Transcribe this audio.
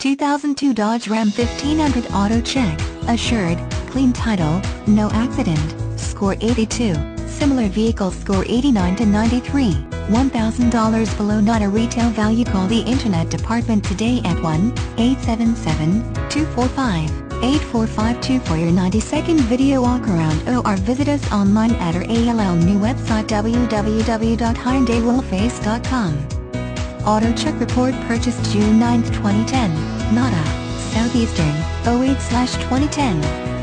2002 Dodge Ram 1500 Auto Check, Assured, Clean Title, No Accident, Score 82, Similar Vehicle Score 89 to 93, $1,000 below not a retail value. Call the Internet Department today at 1-877-245-8452 for your 90-second video walkaround, or visit us online at our ALL new website www.hyundaywolfchase.com. Auto Check Report purchased June 9, 2010, Nada, Southeastern, 08/2010.